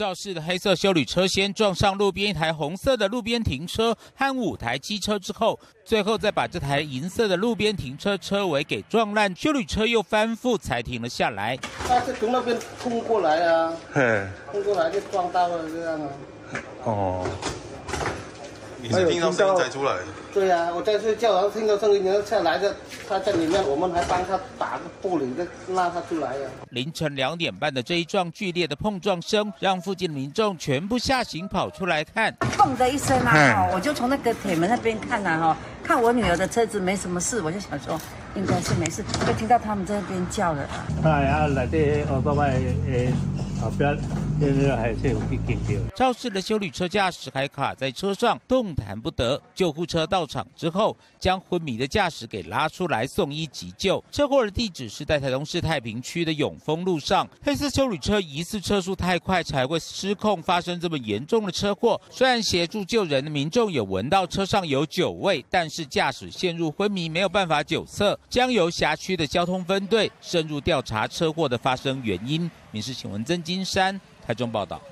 肇事的黑色休旅车先撞上路边一台红色的路边停车和5台机车之后，最后再把这台银色的路边停车车尾给撞烂，休旅车又翻覆才停了下来。 他是从那边冲过来啊，冲过来就撞到了这样啊。 哦，你是听到声音才出来的？ 对啊，我在睡觉，然后听到声音，然后下来的，他在里面，我们还帮他打个玻璃，再拉他出来啊。 凌晨2点半的这一撞剧烈的碰撞声，让附近的民众全部吓醒，跑出来看。 砰的一声啊！我就从那个铁门那边看啊，哈，看我女儿的车子没什么事，我就想说应该是没事，就听到他们在那边叫了。 来这后爸爸后边，还是有去警掉。 肇事的休旅车驾驶还卡在车上，动弹不得。救护车到场之后，将昏迷的驾驶给拉出来送医急救。车祸的地址是在台东市太平区的永丰路上，黑色休旅车疑似车速太快才会失控发生这么严重的车祸。虽然协助救人的民众有闻到车上有酒味，但是驾驶陷入昏迷，没有办法酒测，将由辖区的交通分队深入调查车祸的发生原因。民视新闻曾金山台中报道。